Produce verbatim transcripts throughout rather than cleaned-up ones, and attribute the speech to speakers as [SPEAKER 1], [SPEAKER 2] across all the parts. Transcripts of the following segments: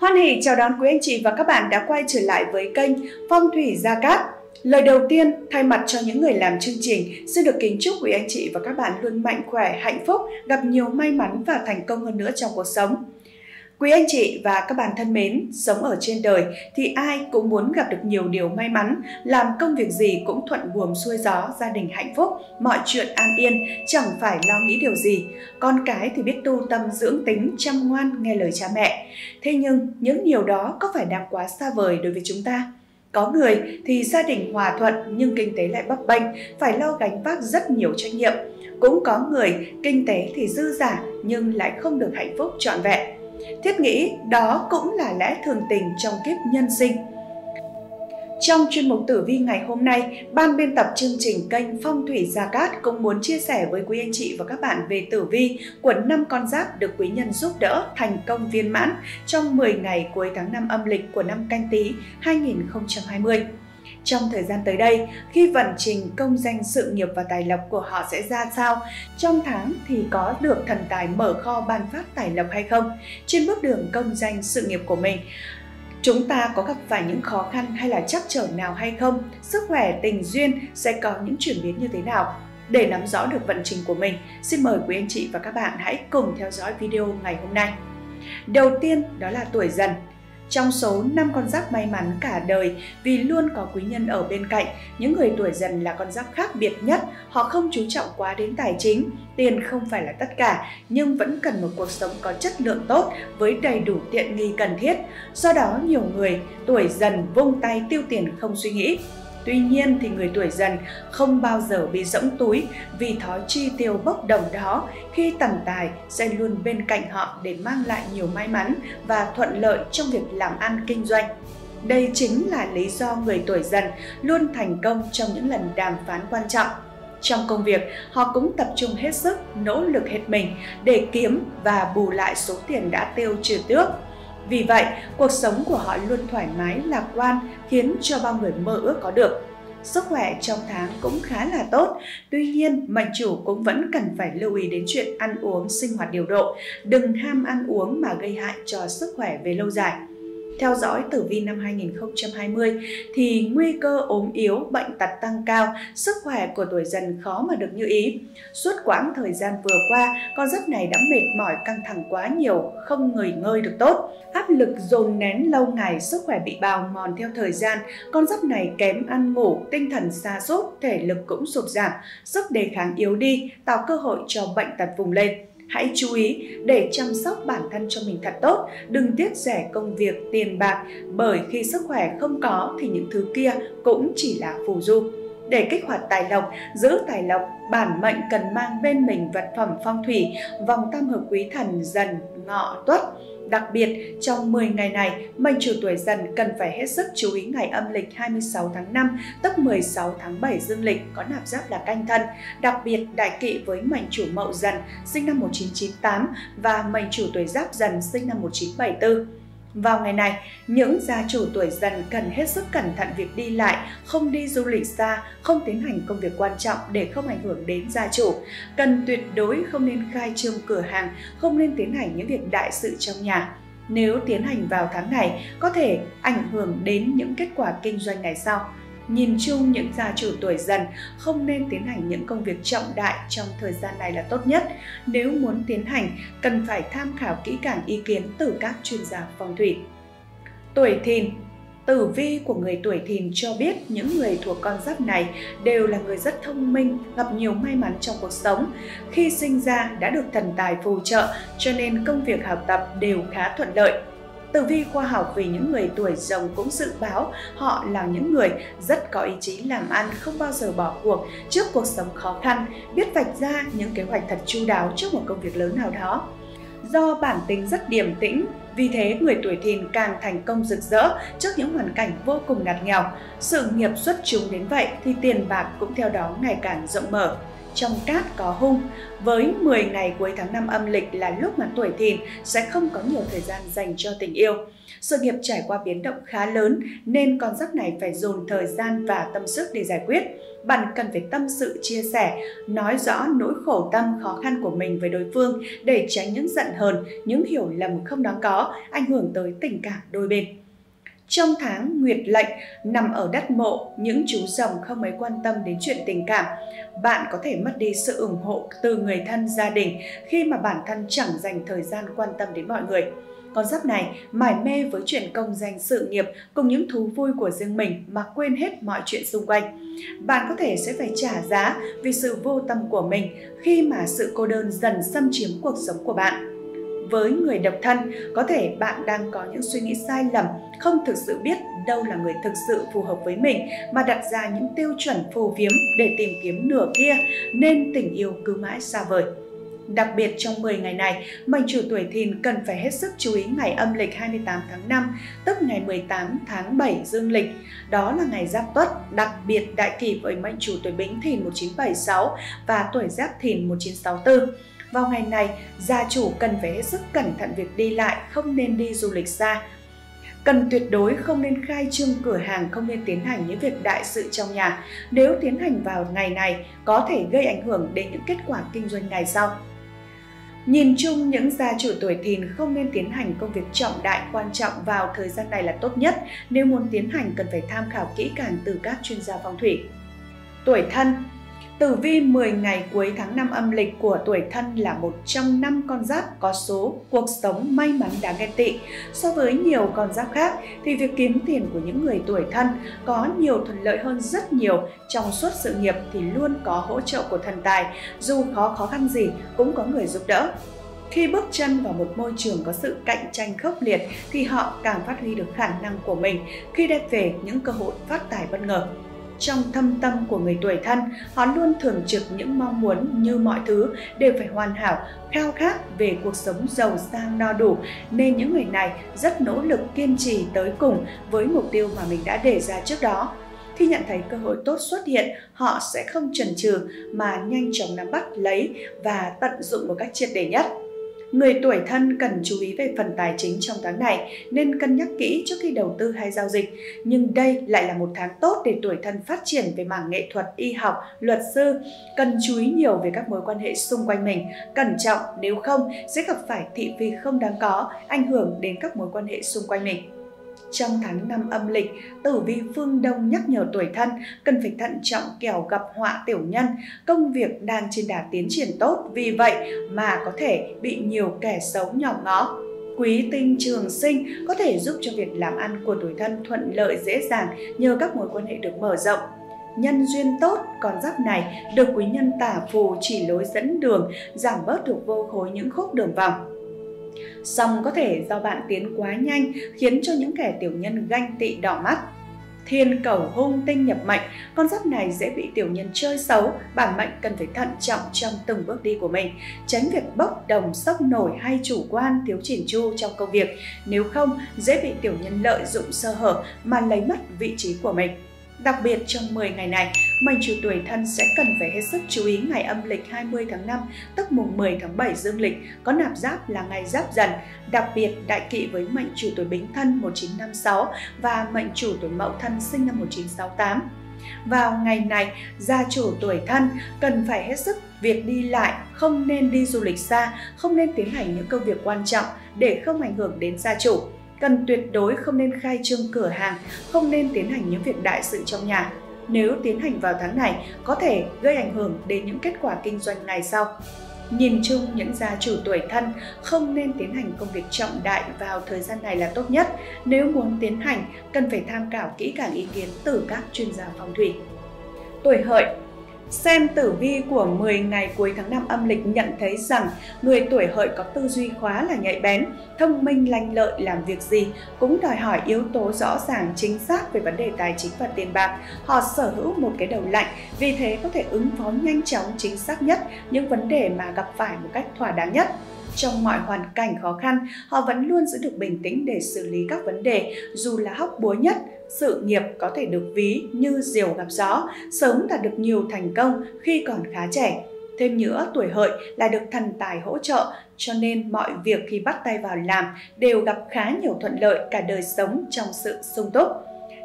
[SPEAKER 1] Hoan hỉ chào đón quý anh chị và các bạn đã quay trở lại với kênh Phong thủy Gia Cát. Lời đầu tiên, thay mặt cho những người làm chương trình, xin được kính chúc quý anh chị và các bạn luôn mạnh khỏe, hạnh phúc, gặp nhiều may mắn và thành công hơn nữa trong cuộc sống. Quý anh chị và các bạn thân mến, sống ở trên đời thì ai cũng muốn gặp được nhiều điều may mắn, làm công việc gì cũng thuận buồm xuôi gió, gia đình hạnh phúc, mọi chuyện an yên, chẳng phải lo nghĩ điều gì. Con cái thì biết tu tâm dưỡng tính, chăm ngoan, nghe lời cha mẹ. Thế nhưng những điều đó có phải đang quá xa vời đối với chúng ta? Có người thì gia đình hòa thuận nhưng kinh tế lại bấp bênh, phải lo gánh vác rất nhiều trách nhiệm. Cũng có người kinh tế thì dư dả nhưng lại không được hạnh phúc trọn vẹn. Thiết nghĩ đó cũng là lẽ thường tình trong kiếp nhân sinh. Trong chuyên mục tử vi ngày hôm nay, ban biên tập chương trình kênh Phong thủy Gia Cát cũng muốn chia sẻ với quý anh chị và các bạn về tử vi của năm con giáp được quý nhân giúp đỡ thành công viên mãn trong mười ngày cuối tháng năm âm lịch của năm Canh Tý hai nghìn không trăm hai mươi. Trong thời gian tới đây, khi vận trình công danh sự nghiệp và tài lộc của họ sẽ ra sao? Trong tháng thì có được thần tài mở kho ban phát tài lộc hay không? Trên bước đường công danh sự nghiệp của mình, chúng ta có gặp phải những khó khăn hay là trắc trở nào hay không? Sức khỏe, tình duyên sẽ có những chuyển biến như thế nào? Để nắm rõ được vận trình của mình, xin mời quý anh chị và các bạn hãy cùng theo dõi video ngày hôm nay. Đầu tiên đó là tuổi Dần. Trong số năm con giáp may mắn cả đời vì luôn có quý nhân ở bên cạnh, những người tuổi Dần là con giáp khác biệt nhất. Họ không chú trọng quá đến tài chính, tiền không phải là tất cả, nhưng vẫn cần một cuộc sống có chất lượng tốt với đầy đủ tiện nghi cần thiết. Do đó nhiều người tuổi Dần vung tay tiêu tiền không suy nghĩ. Tuy nhiên thì người tuổi Dần không bao giờ bị rỗng túi vì thói chi tiêu bốc đồng đó, khi tần tài sẽ luôn bên cạnh họ để mang lại nhiều may mắn và thuận lợi trong việc làm ăn kinh doanh. Đây chính là lý do người tuổi Dần luôn thành công trong những lần đàm phán quan trọng. Trong công việc, họ cũng tập trung hết sức, nỗ lực hết mình để kiếm và bù lại số tiền đã tiêu trừ trước. Vì vậy, cuộc sống của họ luôn thoải mái, lạc quan, khiến cho bao người mơ ước có được. Sức khỏe trong tháng cũng khá là tốt, tuy nhiên mệnh chủ cũng vẫn cần phải lưu ý đến chuyện ăn uống, sinh hoạt điều độ. Đừng ham ăn uống mà gây hại cho sức khỏe về lâu dài. Theo dõi tử vi năm hai nghìn không trăm hai mươi thì nguy cơ ốm yếu, bệnh tật tăng cao, sức khỏe của tuổi Dần khó mà được như ý. Suốt quãng thời gian vừa qua, con giáp này đã mệt mỏi, căng thẳng quá nhiều, không nghỉ ngơi được tốt. Áp lực dồn nén lâu ngày, sức khỏe bị bào mòn theo thời gian. Con giáp này kém ăn ngủ, tinh thần sa sút, thể lực cũng sụt giảm, sức đề kháng yếu đi, tạo cơ hội cho bệnh tật vùng lên. Hãy chú ý để chăm sóc bản thân cho mình thật tốt, đừng tiếc rẻ công việc, tiền bạc, bởi khi sức khỏe không có thì những thứ kia cũng chỉ là phù du. Để kích hoạt tài lộc, giữ tài lộc, bản mệnh cần mang bên mình vật phẩm phong thủy, vòng tam hợp quý thần Dần, Ngọ, Tuất. Đặc biệt, trong mười ngày này, mệnh chủ tuổi Dần cần phải hết sức chú ý ngày âm lịch hai mươi sáu tháng năm, tức mười sáu tháng bảy dương lịch có nạp giáp là Canh Thân. Đặc biệt, đại kỵ với mệnh chủ Mậu Dần sinh năm một nghìn chín trăm chín mươi tám và mệnh chủ tuổi Giáp Dần sinh năm một nghìn chín trăm bảy mươi tư. Vào ngày này, những gia chủ tuổi Dần cần hết sức cẩn thận việc đi lại, không đi du lịch xa, không tiến hành công việc quan trọng để không ảnh hưởng đến gia chủ. Cần tuyệt đối không nên khai trương cửa hàng, không nên tiến hành những việc đại sự trong nhà. Nếu tiến hành vào tháng này, có thể ảnh hưởng đến những kết quả kinh doanh ngày sau. Nhìn chung, những gia chủ tuổi Dần không nên tiến hành những công việc trọng đại trong thời gian này là tốt nhất. Nếu muốn tiến hành, cần phải tham khảo kỹ càng ý kiến từ các chuyên gia phong thủy. Tuổi Thìn. Tử vi của người tuổi Thìn cho biết những người thuộc con giáp này đều là người rất thông minh, gặp nhiều may mắn trong cuộc sống. Khi sinh ra đã được thần tài phù trợ cho nên công việc học tập đều khá thuận lợi. Tử vi khoa học về những người tuổi Rồng cũng dự báo họ là những người rất có ý chí làm ăn, không bao giờ bỏ cuộc trước cuộc sống khó khăn, biết vạch ra những kế hoạch thật chu đáo trước một công việc lớn nào đó. Do bản tính rất điềm tĩnh, vì thế người tuổi Thìn càng thành công rực rỡ trước những hoàn cảnh vô cùng ngặt nghèo. Sự nghiệp xuất chúng đến vậy thì tiền bạc cũng theo đó ngày càng rộng mở. Trong cát có hung, với mười ngày cuối tháng năm âm lịch là lúc mà tuổi Thìn sẽ không có nhiều thời gian dành cho tình yêu. Sự nghiệp trải qua biến động khá lớn nên con giáp này phải dồn thời gian và tâm sức để giải quyết. bạn cần phải tâm sự chia sẻ, nói rõ nỗi khổ tâm khó khăn của mình với đối phương để tránh những giận hờn, những hiểu lầm không đáng có, ảnh hưởng tới tình cảm đôi bên. Trong tháng Nguyệt Lệnh nằm ở đất Mộ, những chú rồng không mấy quan tâm đến chuyện tình cảm. Bạn có thể mất đi sự ủng hộ từ người thân, gia đình khi mà bản thân chẳng dành thời gian quan tâm đến mọi người. Con giáp này mải mê với chuyện công danh sự nghiệp cùng những thú vui của riêng mình mà quên hết mọi chuyện xung quanh. Bạn có thể sẽ phải trả giá vì sự vô tâm của mình khi mà sự cô đơn dần xâm chiếm cuộc sống của bạn. Với người độc thân, có thể bạn đang có những suy nghĩ sai lầm, không thực sự biết đâu là người thực sự phù hợp với mình mà đặt ra những tiêu chuẩn phù phiếm để tìm kiếm nửa kia, nên tình yêu cứ mãi xa vời. Đặc biệt trong mười ngày này, mệnh chủ tuổi Thìn cần phải hết sức chú ý ngày âm lịch hai mươi tám tháng năm, tức ngày mười tám tháng bảy dương lịch. Đó là ngày Giáp Tuất, đặc biệt đại kỷ với mệnh chủ tuổi Bính Thìn một nghìn chín trăm bảy mươi sáu và tuổi Giáp Thìn một nghìn chín trăm sáu mươi tư. Vào ngày này, gia chủ cần phải hết sức cẩn thận việc đi lại, không nên đi du lịch xa. Cần tuyệt đối không nên khai trương cửa hàng, không nên tiến hành những việc đại sự trong nhà. Nếu tiến hành vào ngày này, có thể gây ảnh hưởng đến những kết quả kinh doanh ngày sau. Nhìn chung, những gia chủ tuổi Thìn không nên tiến hành công việc trọng đại quan trọng vào thời gian này là tốt nhất. Nếu muốn tiến hành, cần phải tham khảo kỹ càng từ các chuyên gia phong thủy. Tuổi Thân. Tử vi mười ngày cuối tháng năm âm lịch của tuổi Thân là một trong năm con giáp có số cuộc sống may mắn đáng ghen tị. So với nhiều con giáp khác thì việc kiếm tiền của những người tuổi Thân có nhiều thuận lợi hơn rất nhiều. Trong suốt sự nghiệp thì luôn có hỗ trợ của thần tài, dù có khó khăn gì cũng có người giúp đỡ. Khi bước chân vào một môi trường có sự cạnh tranh khốc liệt thì họ càng phát huy được khả năng của mình khi đem về những cơ hội phát tài bất ngờ. Trong thâm tâm của người tuổi Thân, họ luôn thường trực những mong muốn như mọi thứ đều phải hoàn hảo, khao khát về cuộc sống giàu sang no đủ, nên những người này rất nỗ lực kiên trì tới cùng với mục tiêu mà mình đã đề ra trước đó. Khi nhận thấy cơ hội tốt xuất hiện, họ sẽ không chần chừ mà nhanh chóng nắm bắt lấy và tận dụng một cách triệt để nhất. Người tuổi Thân cần chú ý về phần tài chính trong tháng này nên cân nhắc kỹ trước khi đầu tư hay giao dịch. Nhưng đây lại là một tháng tốt để tuổi Thân phát triển về mảng nghệ thuật, y học, luật sư. Cần chú ý nhiều về các mối quan hệ xung quanh mình, cẩn trọng nếu không sẽ gặp phải thị phi không đáng có, ảnh hưởng đến các mối quan hệ xung quanh mình. Trong tháng năm âm lịch, tử vi phương Đông nhắc nhở tuổi Thân cần phải thận trọng kẻo gặp họa tiểu nhân, công việc đang trên đà tiến triển tốt, vì vậy mà có thể bị nhiều kẻ xấu nhòm ngó. Quý tinh trường sinh có thể giúp cho việc làm ăn của tuổi Thân thuận lợi dễ dàng nhờ các mối quan hệ được mở rộng. Nhân duyên tốt, con giáp này được quý nhân tả phù chỉ lối dẫn đường, giảm bớt được vô khối những khúc đường vòng. Song có thể do bạn tiến quá nhanh khiến cho những kẻ tiểu nhân ganh tị đỏ mắt. Thiên cẩu hung tinh nhập mệnh, con giáp này dễ bị tiểu nhân chơi xấu, bản mệnh cần phải thận trọng trong từng bước đi của mình, tránh việc bốc đồng, sốc nổi hay chủ quan, thiếu chỉn chu trong công việc, nếu không dễ bị tiểu nhân lợi dụng sơ hở mà lấy mất vị trí của mình. Đặc biệt trong mười ngày này, mệnh chủ tuổi Thân sẽ cần phải hết sức chú ý ngày âm lịch hai mươi tháng năm, tức mùng mười tháng bảy dương lịch, có nạp giáp là ngày Giáp Dần, đặc biệt đại kỵ với mệnh chủ tuổi Bính Thân một nghìn chín trăm năm mươi sáu và mệnh chủ tuổi Mậu Thân sinh năm một nghìn chín trăm sáu mươi tám. Vào ngày này, gia chủ tuổi Thân cần phải hết sức việc đi lại, không nên đi du lịch xa, không nên tiến hành những công việc quan trọng để không ảnh hưởng đến gia chủ. Cần tuyệt đối không nên khai trương cửa hàng, không nên tiến hành những việc đại sự trong nhà. Nếu tiến hành vào tháng này, có thể gây ảnh hưởng đến những kết quả kinh doanh ngày sau. Nhìn chung, những gia chủ tuổi Thân không nên tiến hành công việc trọng đại vào thời gian này là tốt nhất. Nếu muốn tiến hành, cần phải tham khảo kỹ càng ý kiến từ các chuyên gia phong thủy. Tuổi Hợi. Xem tử vi của mười ngày cuối tháng năm âm lịch nhận thấy rằng người tuổi Hợi có tư duy khá là nhạy bén, thông minh lanh lợi, làm việc gì cũng đòi hỏi yếu tố rõ ràng chính xác về vấn đề tài chính và tiền bạc. Họ sở hữu một cái đầu lạnh, vì thế có thể ứng phó nhanh chóng, chính xác nhất những vấn đề mà gặp phải một cách thỏa đáng nhất. Trong mọi hoàn cảnh khó khăn, họ vẫn luôn giữ được bình tĩnh để xử lý các vấn đề, dù là hóc búa nhất. Sự nghiệp có thể được ví như diều gặp gió, sớm đạt được nhiều thành công khi còn khá trẻ. Thêm nữa, tuổi Hợi là được thần tài hỗ trợ, cho nên mọi việc khi bắt tay vào làm đều gặp khá nhiều thuận lợi, cả đời sống trong sự sung túc.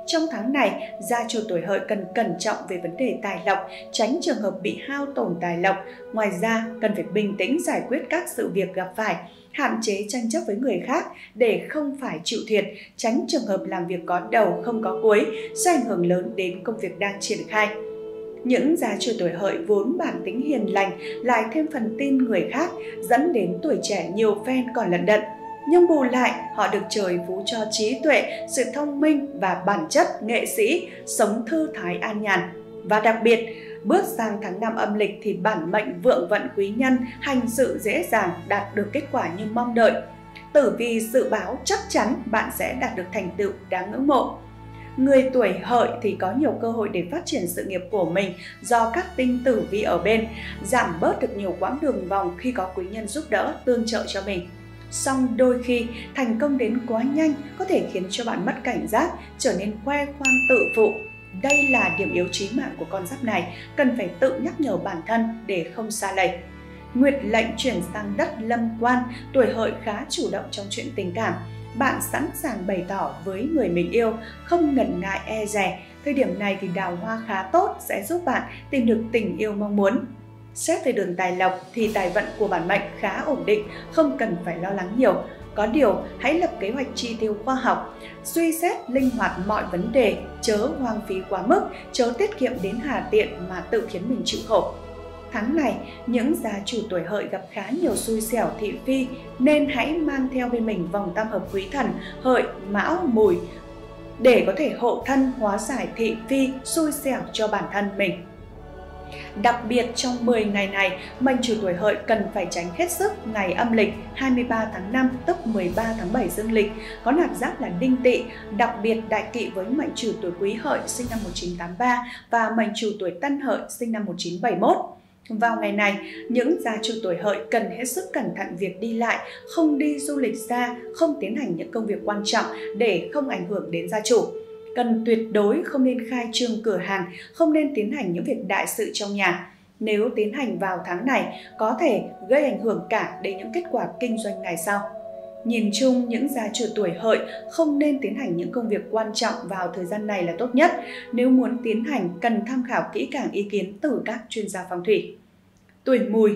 [SPEAKER 1] Trong tháng này, gia chủ tuổi Hợi cần cẩn trọng về vấn đề tài lộc, tránh trường hợp bị hao tổn tài lộc. Ngoài ra, cần phải bình tĩnh giải quyết các sự việc gặp phải, hạn chế tranh chấp với người khác để không phải chịu thiệt, tránh trường hợp làm việc có đầu không có cuối, sẽ ảnh hưởng lớn đến công việc đang triển khai. Những gia chủ tuổi Hợi vốn bản tính hiền lành lại thêm phần tin người khác, dẫn đến tuổi trẻ nhiều phen còn lận đận. Nhưng bù lại, họ được trời phú cho trí tuệ, sự thông minh và bản chất nghệ sĩ, sống thư thái an nhàn. Và đặc biệt, bước sang tháng năm âm lịch thì bản mệnh vượng vận quý nhân, hành sự dễ dàng, đạt được kết quả như mong đợi. Tử vi dự báo chắc chắn bạn sẽ đạt được thành tựu đáng ngưỡng mộ. Người tuổi Hợi thì có nhiều cơ hội để phát triển sự nghiệp của mình do các tinh tử vi ở bên, giảm bớt được nhiều quãng đường vòng khi có quý nhân giúp đỡ, tương trợ cho mình. Song đôi khi, thành công đến quá nhanh có thể khiến cho bạn mất cảnh giác, trở nên khoe khoang tự phụ. Đây là điểm yếu chí mạng của con giáp này, cần phải tự nhắc nhở bản thân để không sa lầy. Nguyệt lệnh chuyển sang đất lâm quan, tuổi Hợi khá chủ động trong chuyện tình cảm. Bạn sẵn sàng bày tỏ với người mình yêu, không ngần ngại e dè. Thời điểm này thì đào hoa khá tốt sẽ giúp bạn tìm được tình yêu mong muốn. Xét về đường tài lộc thì tài vận của bản mệnh khá ổn định, không cần phải lo lắng nhiều. Có điều, hãy lập kế hoạch chi tiêu khoa học, suy xét linh hoạt mọi vấn đề, chớ hoang phí quá mức, chớ tiết kiệm đến hà tiện mà tự khiến mình chịu khổ. Tháng này, những gia chủ tuổi Hợi gặp khá nhiều xui xẻo thị phi, nên hãy mang theo bên mình vòng tam hợp quý thần Hợi, Mão, Mùi để có thể hộ thân hóa giải thị phi, xui xẻo cho bản thân mình. Đặc biệt trong mười ngày này, mệnh chủ tuổi Hợi cần phải tránh hết sức ngày âm lịch hai mươi ba tháng năm tức mười ba tháng bảy dương lịch, có nạp giáp là Đinh Tỵ, đặc biệt đại kỵ với mệnh chủ tuổi Quý Hợi sinh năm một nghìn chín trăm tám mươi ba và mệnh chủ tuổi Tân Hợi sinh năm một nghìn chín trăm bảy mươi mốt. Vào ngày này, những gia chủ tuổi Hợi cần hết sức cẩn thận việc đi lại, không đi du lịch xa, không tiến hành những công việc quan trọng để không ảnh hưởng đến gia chủ. Cần tuyệt đối không nên khai trương cửa hàng, không nên tiến hành những việc đại sự trong nhà. Nếu tiến hành vào tháng này, có thể gây ảnh hưởng cả đến những kết quả kinh doanh ngày sau. Nhìn chung, những gia chủ tuổi Hợi không nên tiến hành những công việc quan trọng vào thời gian này là tốt nhất. Nếu muốn tiến hành, cần tham khảo kỹ càng ý kiến từ các chuyên gia phong thủy. Tuổi Mùi.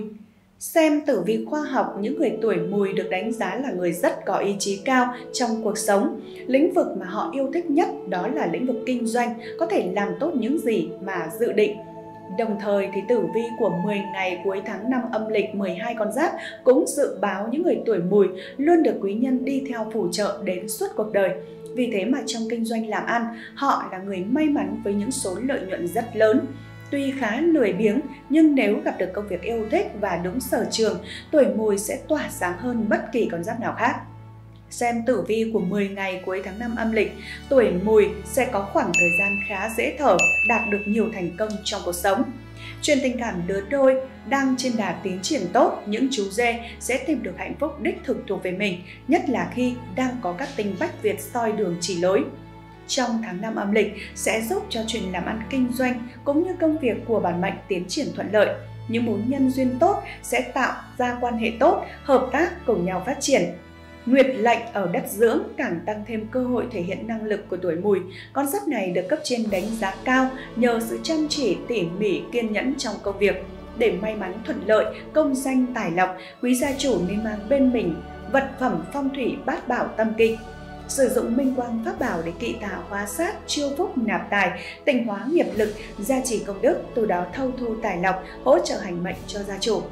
[SPEAKER 1] Xem tử vi khoa học, những người tuổi Mùi được đánh giá là người rất có ý chí cao trong cuộc sống. Lĩnh vực mà họ yêu thích nhất đó là lĩnh vực kinh doanh, có thể làm tốt những gì mà dự định. Đồng thời thì tử vi của mười ngày cuối tháng năm âm lịch mười hai con giáp cũng dự báo những người tuổi Mùi luôn được quý nhân đi theo phù trợ đến suốt cuộc đời. Vì thế mà trong kinh doanh làm ăn, họ là người may mắn với những số lợi nhuận rất lớn. Tuy khá lười biếng, nhưng nếu gặp được công việc yêu thích và đúng sở trường, tuổi Mùi sẽ tỏa sáng hơn bất kỳ con giáp nào khác. Xem tử vi của mười ngày cuối tháng năm âm lịch, tuổi Mùi sẽ có khoảng thời gian khá dễ thở, đạt được nhiều thành công trong cuộc sống. Chuyện tình cảm lứa đôi đang trên đà tiến triển tốt, những chú dê sẽ tìm được hạnh phúc đích thực thuộc về mình, nhất là khi đang có các tinh bách Việt soi đường chỉ lối. Trong tháng năm âm lịch sẽ giúp cho chuyện làm ăn kinh doanh cũng như công việc của bản mệnh tiến triển thuận lợi. Những mối nhân duyên tốt sẽ tạo ra quan hệ tốt, hợp tác cùng nhau phát triển. Nguyệt lệnh ở đất dưỡng càng tăng thêm cơ hội thể hiện năng lực của tuổi Mùi. Con giáp này được cấp trên đánh giá cao nhờ sự chăm chỉ, tỉ mỉ, kiên nhẫn trong công việc. Để may mắn thuận lợi, công danh tài lộc, quý gia chủ nên mang bên mình vật phẩm phong thủy bát bảo tâm kinh. Sử dụng minh quang pháp bảo để kỵ tà hóa sát, chiêu phúc nạp tài, tịnh hóa nghiệp lực, gia trì công đức, từ đó thâu thu tài lộc, hỗ trợ hành mệnh cho gia chủ.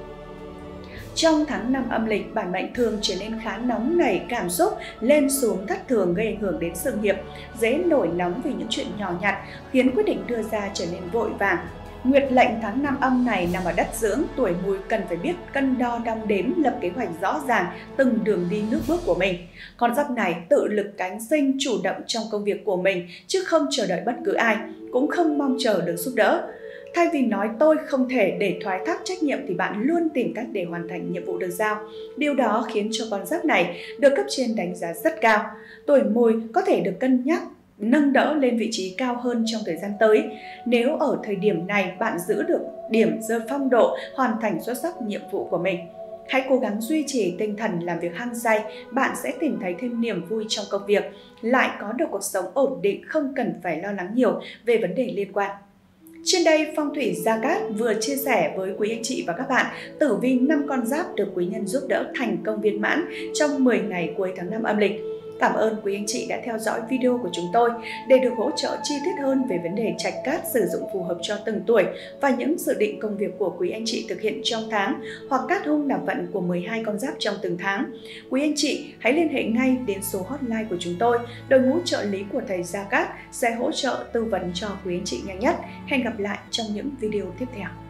[SPEAKER 1] Trong tháng năm âm lịch, bản mệnh thường trở nên khá nóng nảy, cảm xúc lên xuống thất thường gây ảnh hưởng đến sự nghiệp, dễ nổi nóng vì những chuyện nhỏ nhặt, khiến quyết định đưa ra trở nên vội vàng. Nguyệt lệnh tháng năm âm này nằm ở đất dưỡng, tuổi Mùi cần phải biết cân đo đong đếm, lập kế hoạch rõ ràng từng đường đi nước bước của mình. Con giáp này tự lực cánh sinh, chủ động trong công việc của mình, chứ không chờ đợi bất cứ ai, cũng không mong chờ được giúp đỡ. Thay vì nói tôi không thể để thoái thác trách nhiệm thì bạn luôn tìm cách để hoàn thành nhiệm vụ được giao. Điều đó khiến cho con giáp này được cấp trên đánh giá rất cao. Tuổi Mùi có thể được cân nhắc nâng đỡ lên vị trí cao hơn trong thời gian tới. Nếu ở thời điểm này bạn giữ được điểm dơ phong độ, hoàn thành xuất sắc nhiệm vụ của mình. Hãy cố gắng duy trì tinh thần làm việc hăng say, bạn sẽ tìm thấy thêm niềm vui trong công việc, lại có được cuộc sống ổn định, không cần phải lo lắng nhiều về vấn đề liên quan. Trên đây, Phong thủy Gia Cát vừa chia sẻ với quý anh chị và các bạn tử vi năm con giáp được quý nhân giúp đỡ thành công viên mãn trong mười ngày cuối tháng năm âm lịch. Cảm ơn quý anh chị đã theo dõi video của chúng tôi. Để được hỗ trợ chi tiết hơn về vấn đề trạch cát sử dụng phù hợp cho từng tuổi và những dự định công việc của quý anh chị thực hiện trong tháng, hoặc cát hung nạp vận của mười hai con giáp trong từng tháng, quý anh chị hãy liên hệ ngay đến số hotline của chúng tôi. Đội ngũ trợ lý của thầy Gia Cát sẽ hỗ trợ tư vấn cho quý anh chị nhanh nhất. Hẹn gặp lại trong những video tiếp theo.